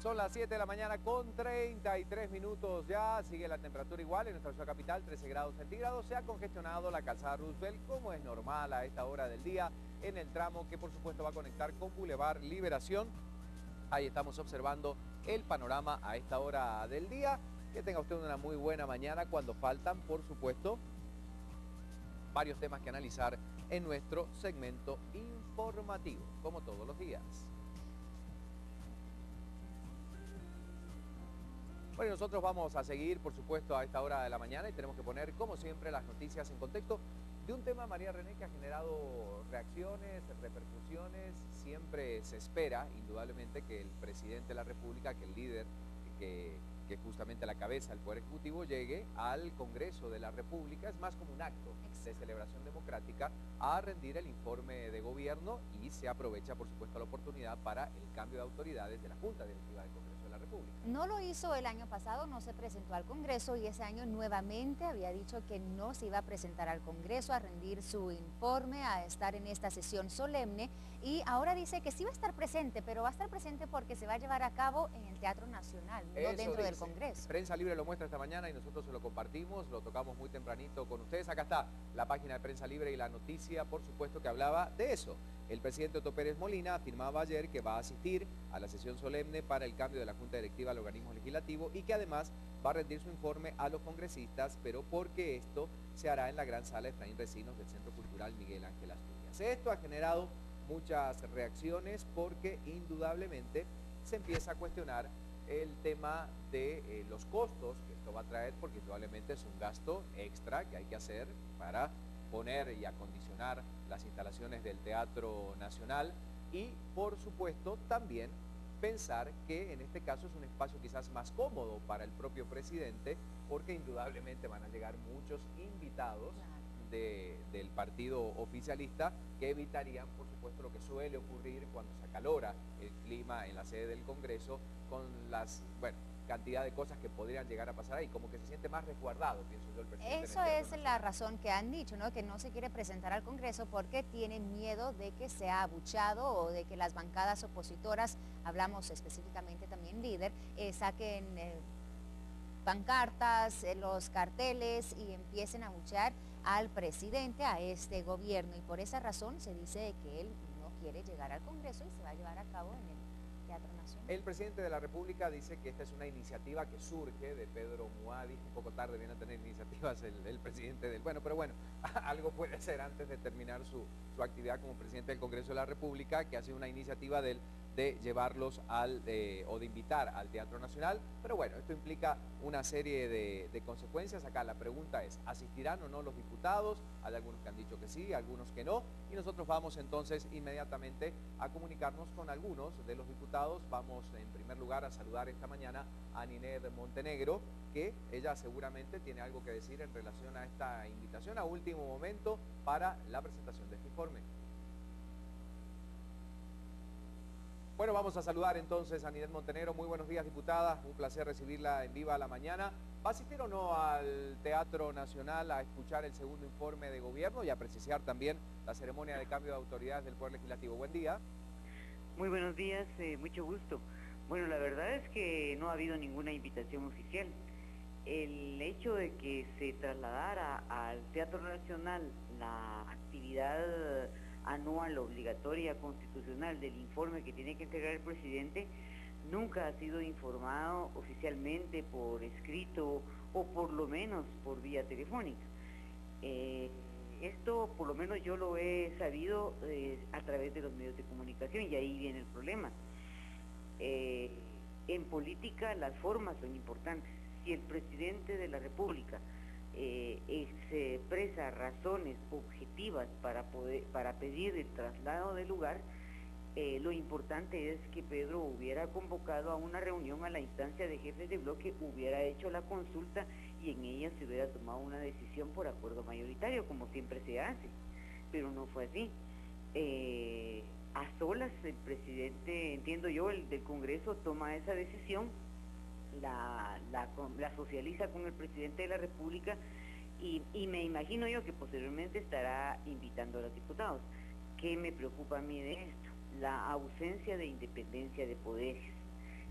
Son las 7 de la mañana con 33 minutos ya, sigue la temperatura igual en nuestra ciudad capital, 13 grados centígrados. Se ha congestionado la calzada Roosevelt, como es normal a esta hora del día, en el tramo que por supuesto va a conectar con Boulevard Liberación. Ahí estamos observando el panorama a esta hora del día. Que tenga usted una muy buena mañana cuando faltan, por supuesto, varios temas que analizar en nuestro segmento informativo, como todos los días. Bueno, nosotros vamos a seguir, por supuesto, a esta hora de la mañana y tenemos que poner, como siempre, las noticias en contexto de un tema, María René, que ha generado reacciones, repercusiones. Siempre se espera, indudablemente, que el presidente de la República, que el líder, que justamente la cabeza del Poder Ejecutivo, llegue al Congreso de la República. Es más como un acto de celebración democrática a rendir el informe de gobierno y se aprovecha, por supuesto, la oportunidad para el cambio de autoridades de la Junta Directiva del Congreso de la República. No lo hizo el año pasado, no se presentó al Congreso y ese año nuevamente había dicho que no se iba a presentar al Congreso a rendir su informe, a estar en esta sesión solemne, y ahora dice que sí va a estar presente, pero va a estar presente porque se va a llevar a cabo en el Teatro Nacional, no dentro del Congreso. Prensa Libre lo muestra esta mañana y nosotros se lo compartimos, lo tocamos muy tempranito con ustedes. Acá está la página de Prensa Libre y la noticia, por supuesto, que hablaba de eso. El presidente Otto Pérez Molina afirmaba ayer que va a asistir a la sesión solemne para el cambio de la Junta Directiva al organismo legislativo y que además va a rendir su informe a los congresistas, pero porque esto se hará en la gran sala Efraín Recinos del Centro Cultural Miguel Ángel Asturias. Esto ha generado muchas reacciones porque indudablemente se empieza a cuestionar el tema de los costos que esto va a traer, porque indudablemente es un gasto extra que hay que hacer para poner y acondicionar las instalaciones del Teatro Nacional y, por supuesto, también pensar que en este caso es un espacio quizás más cómodo para el propio presidente, porque indudablemente van a llegar muchos invitados del partido oficialista que evitarían, por supuesto, lo que suele ocurrir cuando se acalora el clima en la sede del Congreso con las, cantidad de cosas que podrían llegar a pasar ahí, como que se siente más resguardado, pienso yo, el presidente. Eso es la razón que han dicho, ¿no? Que no se quiere presentar al Congreso porque tiene miedo de que sea abuchado o de que las bancadas opositoras, hablamos específicamente también líder, saquen pancartas, los carteles y empiecen a abuchear al presidente, a este gobierno, y por esa razón se dice que él no quiere llegar al Congreso y se va a llevar a cabo en el Teatro Nacional. El presidente de la República dice que esta es una iniciativa que surge de Pedro Muadi. Un poco tarde viene a tener iniciativas el presidente del... pero bueno, algo puede hacer antes de terminar su actividad como presidente del Congreso de la República, que ha sido una iniciativa de llevarlos o de invitar al Teatro Nacional. Pero bueno, esto implica una serie de consecuencias. Acá la pregunta es, ¿asistirán o no los diputados? Hay algunos que han dicho que sí, algunos que no. Y nosotros vamos entonces inmediatamente a comunicarnos con algunos de los diputados. Vamos en primer lugar a saludar esta mañana a Ninette Montenegro, que ella seguramente tiene algo que decir en relación a esta invitación a último momento para la presentación de este informe. Bueno, vamos a saludar entonces a Ninette Montenegro. Muy buenos días, diputada. Un placer recibirla en Viva la Mañana. ¿Va a asistir o no al Teatro Nacional a escuchar el segundo informe de gobierno y a precisar también la ceremonia de cambio de autoridades del Poder Legislativo? Buen día. Muy buenos días, mucho gusto. Bueno, la verdad es que no ha habido ninguna invitación oficial. El hecho de que se trasladara al Teatro Nacional la actividad anual obligatoria constitucional del informe que tiene que entregar el presidente nunca ha sido informado oficialmente por escrito o por lo menos por vía telefónica. Esto por lo menos yo lo he sabido a través de los medios de comunicación y ahí viene el problema. En política las formas son importantes. Si el presidente de la República se expresa razones objetivas para pedir el traslado del lugar, lo importante es que Pedro hubiera convocado a una reunión a la instancia de jefes de bloque, hubiera hecho la consulta y en ella se hubiera tomado una decisión por acuerdo mayoritario, como siempre se hace, pero no fue así. A solas el presidente, entiendo yo, el del Congreso toma esa decisión, la socializa con el presidente de la República y me imagino yo que posteriormente estará invitando a los diputados. ¿Qué me preocupa a mí de esto? La ausencia de independencia de poderes.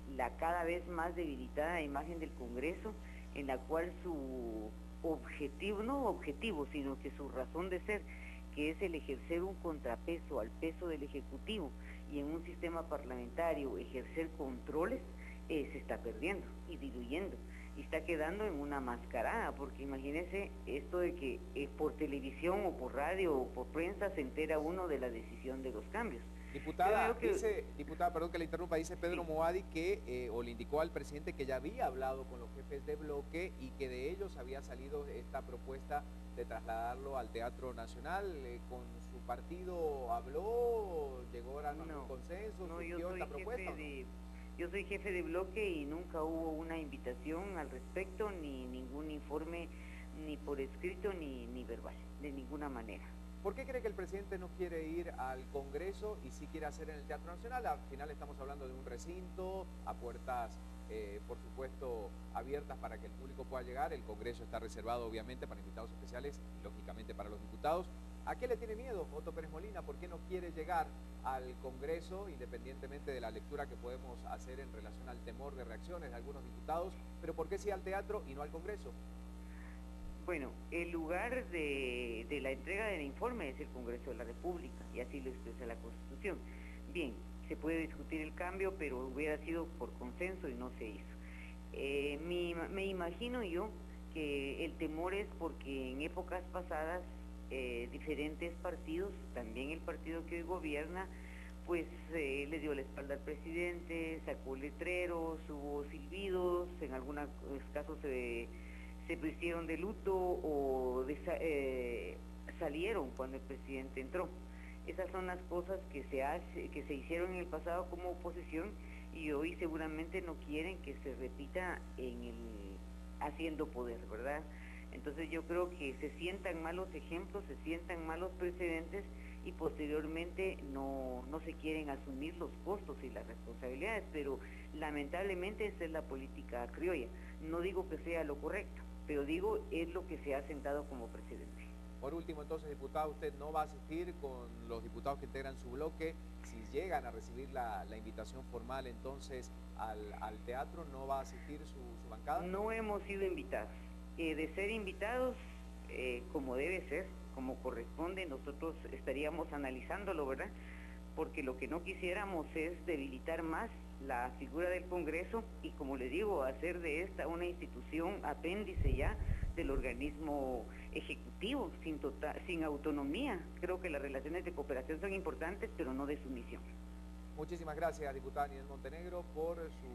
la cada vez más debilitada imagen del Congreso, en la cual su objetivo, no objetivo, sino que su razón de ser, que es el ejercer un contrapeso al peso del Ejecutivo y en un sistema parlamentario ejercer controles, se está perdiendo y diluyendo y está quedando en una mascarada, porque imagínense esto de que por televisión o por radio o por prensa se entera uno de la decisión de los cambios. Diputada, diputada, perdón que le interrumpa, dice Pedro Moadi que, o le indicó al presidente que ya había hablado con los jefes de bloque y que de ellos había salido esta propuesta de trasladarlo al Teatro Nacional. ¿Con su partido habló? ¿Llegó a un consenso? No, ¿Surgió esta propuesta? Yo soy jefe de bloque y nunca hubo una invitación al respecto, ni ningún informe, ni por escrito, ni verbal, de ninguna manera. ¿Por qué cree que el presidente no quiere ir al Congreso y sí quiere hacer en el Teatro Nacional? Al final estamos hablando de un recinto, a puertas, por supuesto, abiertas para que el público pueda llegar. El Congreso está reservado, obviamente, para invitados especiales y, lógicamente, para los diputados. ¿A qué le tiene miedo Otto Pérez Molina? ¿Por qué no quiere llegar al Congreso, independientemente de la lectura que podemos hacer en relación al temor de reacciones de algunos diputados? ¿Pero por qué sí al teatro y no al Congreso? Bueno, el lugar de la entrega del informe es el Congreso de la República, y así lo expresa la Constitución. Bien, se puede discutir el cambio, pero hubiera sido por consenso y no se hizo. Me imagino yo que el temor es porque en épocas pasadas diferentes partidos, también el partido que hoy gobierna, pues le dio la espalda al presidente, sacó letreros, hubo silbidos, en algunos casos se pusieron de luto o salieron cuando el presidente entró. Esas son las cosas que se hicieron en el pasado como oposición y hoy seguramente no quieren que se repita haciendo poder, ¿verdad? Entonces yo creo que se sientan malos ejemplos, se sientan malos precedentes y posteriormente no se quieren asumir los costos y las responsabilidades, pero lamentablemente esa es la política criolla. No digo que sea lo correcto, pero digo, es lo que se ha sentado como precedente. Por último, entonces, diputada, usted no va a asistir con los diputados que integran su bloque. Si llegan a recibir la invitación formal, entonces, al teatro, ¿no va a asistir su bancada? No hemos sido invitados. De ser invitados, como debe ser, como corresponde, nosotros estaríamos analizándolo, ¿verdad? Porque lo que no quisiéramos es debilitar más la figura del Congreso y, como le digo, hacer de esta una institución apéndice ya del organismo ejecutivo, sin autonomía. Creo que las relaciones de cooperación son importantes, pero no de sumisión. Muchísimas gracias, diputada Ninel Montenegro, por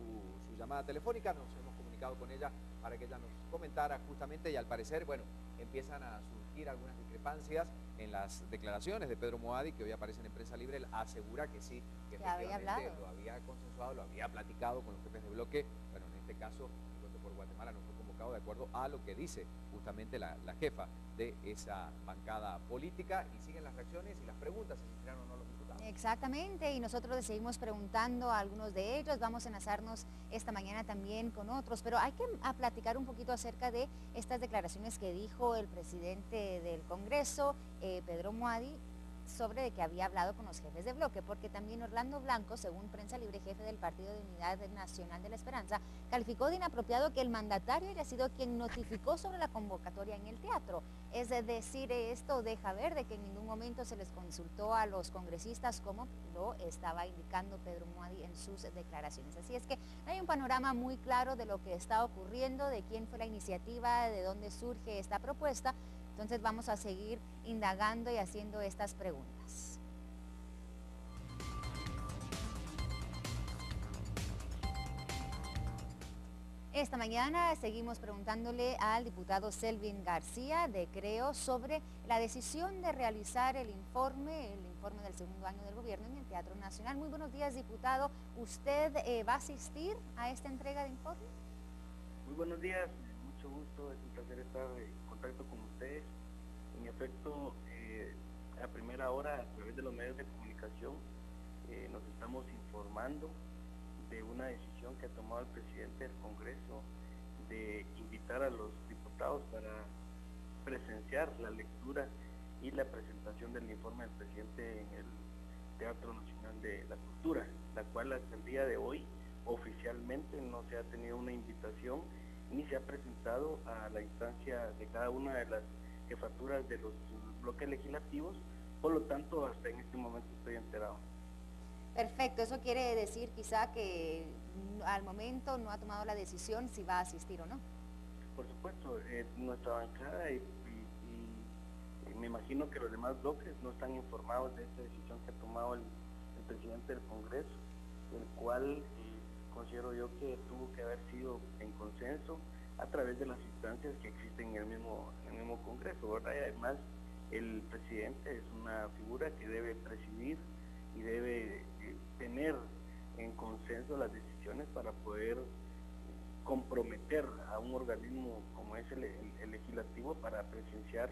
su llamada telefónica. Nos hemos comunicado con ella para que ella nos comentara justamente, y al parecer, bueno, empiezan a surgir algunas discrepancias en las declaraciones de Pedro Moadi, que hoy aparecen en Prensa Libre. Él asegura que sí, que efectivamente lo había consensuado, lo había platicado con los jefes de bloque. Bueno, en este caso, Encuentro por Guatemala no fue convocado de acuerdo a lo que dice justamente la jefa de esa bancada política, y siguen las reacciones y las preguntas, si se tiraron o no los diputados. Exactamente, y nosotros le seguimos preguntando a algunos de ellos. Vamos a enlazarnos esta mañana también con otros, pero hay que platicar un poquito acerca de estas declaraciones que dijo el presidente del Congreso, Pedro Moadi, sobre de que había hablado con los jefes de bloque, porque también Orlando Blanco, según Prensa Libre, jefe del Partido de Unidad Nacional de la Esperanza, calificó de inapropiado que el mandatario haya sido quien notificó sobre la convocatoria en el teatro. Es decir, esto deja ver de que en ningún momento se les consultó a los congresistas, como lo estaba indicando Pedro Moadi en sus declaraciones. Así es que hay un panorama muy claro de lo que está ocurriendo, de quién fue la iniciativa, de dónde surge esta propuesta. Entonces vamos a seguir indagando y haciendo estas preguntas. Esta mañana seguimos preguntándole al diputado Selvin García de Creo sobre la decisión de realizar el informe del segundo año del gobierno en el Teatro Nacional. Muy buenos días, diputado. ¿Usted va a asistir a esta entrega de informe? Muy buenos días, mucho gusto, es un placer estar en contacto con ustedes. En efecto, a primera hora, a través de los medios de comunicación, nos estamos informando de una decisión que ha tomado el presidente del Congreso de invitar a los diputados para presenciar la lectura y la presentación del informe del presidente en el Teatro Nacional de la Cultura, la cual hasta el día de hoy oficialmente no se ha tenido una invitación ni se ha presentado a la instancia de cada una de las jefaturas de los bloques legislativos, por lo tanto hasta en este momento estoy enterado. Perfecto, eso quiere decir quizá que al momento no ha tomado la decisión si va a asistir o no. Por supuesto, nuestra bancada y me imagino que los demás bloques no están informados de esta decisión que ha tomado el presidente del Congreso, el cual considero yo que tuvo que haber sido en consenso a través de las instancias que existen en el mismo Congreso, ¿verdad? Y además el presidente es una figura que debe presidir y debe tener en consenso las decisiones para poder comprometer a un organismo como es el legislativo para presenciar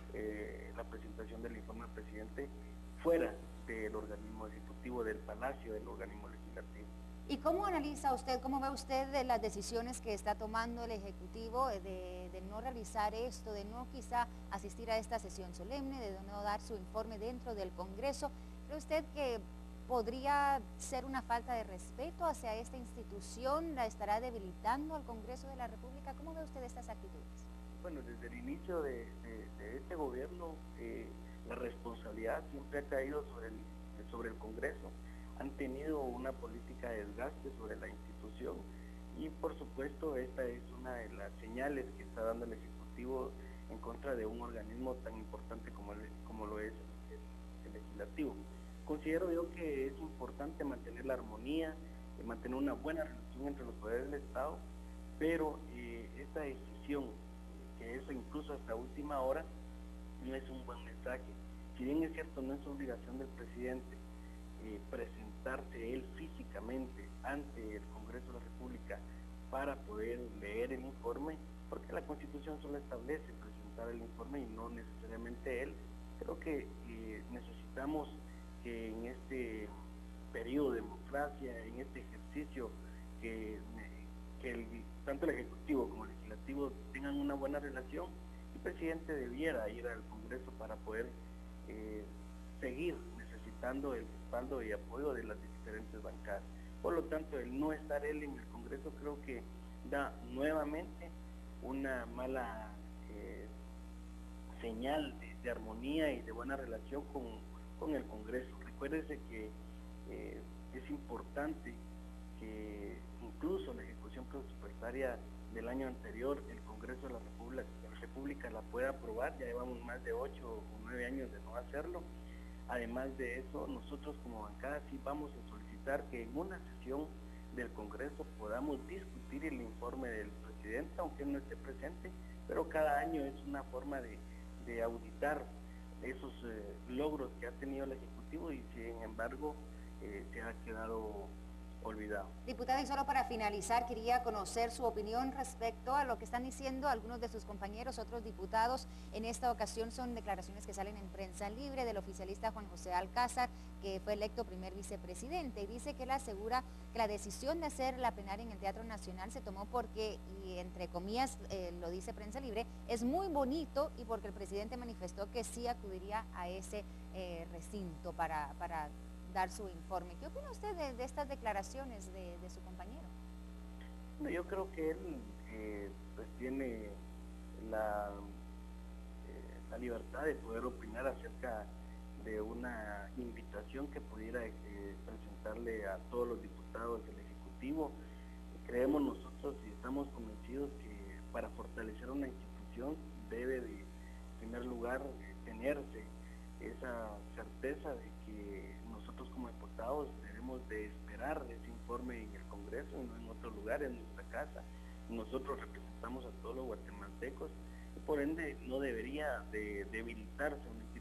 la presentación del informe del presidente fuera del organismo ejecutivo, del palacio del organismo legislativo. ¿Y cómo analiza usted, cómo ve usted de las decisiones que está tomando el Ejecutivo de no realizar esto, de no quizá asistir a esta sesión solemne, de no dar su informe dentro del Congreso? ¿Cree usted que podría ser una falta de respeto hacia esta institución? ¿La estará debilitando al Congreso de la República? ¿Cómo ve usted estas actitudes? Bueno, desde el inicio de este gobierno, la responsabilidad siempre ha caído sobre el Congreso. Han tenido una política de desgaste sobre la institución y por supuesto esta es una de las señales que está dando el Ejecutivo en contra de un organismo tan importante como lo es el Legislativo. Considero yo que es importante mantener la armonía, mantener una buena relación entre los poderes del Estado, pero esta decisión, que es incluso hasta última hora, no es un buen mensaje. Si bien es cierto, no es obligación del presidente presentarse él físicamente ante el Congreso de la República para poder leer el informe, porque la Constitución solo establece presentar el informe y no necesariamente él. Creo que necesitamos que en este periodo de democracia, en este ejercicio, que tanto el Ejecutivo como el Legislativo tengan una buena relación. El presidente debiera ir al Congreso para poder seguir necesitando el respaldo y apoyo de las diferentes bancadas. Por lo tanto, el no estar él en el Congreso creo que da nuevamente una mala señal de armonía y de buena relación con el Congreso. Recuérdese que es importante que incluso la ejecución presupuestaria del año anterior, el Congreso de la República la pueda aprobar. Ya llevamos más de 8 o 9 años de no hacerlo. Además de eso, nosotros como bancada sí vamos a solicitar que en una sesión del Congreso podamos discutir el informe del presidente, aunque él no esté presente, pero cada año es una forma de auditar esos logros que ha tenido el Ejecutivo y sin embargo se ha quedado olvidado. Diputada, y solo para finalizar, quería conocer su opinión respecto a lo que están diciendo algunos de sus compañeros, otros diputados. En esta ocasión son declaraciones que salen en Prensa Libre del oficialista Juan José Alcázar, que fue electo primer vicepresidente, y dice que él asegura que la decisión de hacer la plenaria en el Teatro Nacional se tomó porque, y entre comillas lo dice Prensa Libre, es muy bonito y porque el presidente manifestó que sí acudiría a ese recinto para dar su informe. ¿Qué opina usted de estas declaraciones de su compañero? Bueno, yo creo que él pues tiene la libertad de poder opinar acerca de una invitación que pudiera presentarle a todos los diputados del Ejecutivo. Creemos nosotros y estamos convencidos que para fortalecer una institución debe de, en primer lugar, tenerse esa certeza de que nosotros como diputados debemos de esperar ese informe en el Congreso y no en otro lugar, en nuestra casa. Nosotros representamos a todos los guatemaltecos y por ende no debería de debilitarse una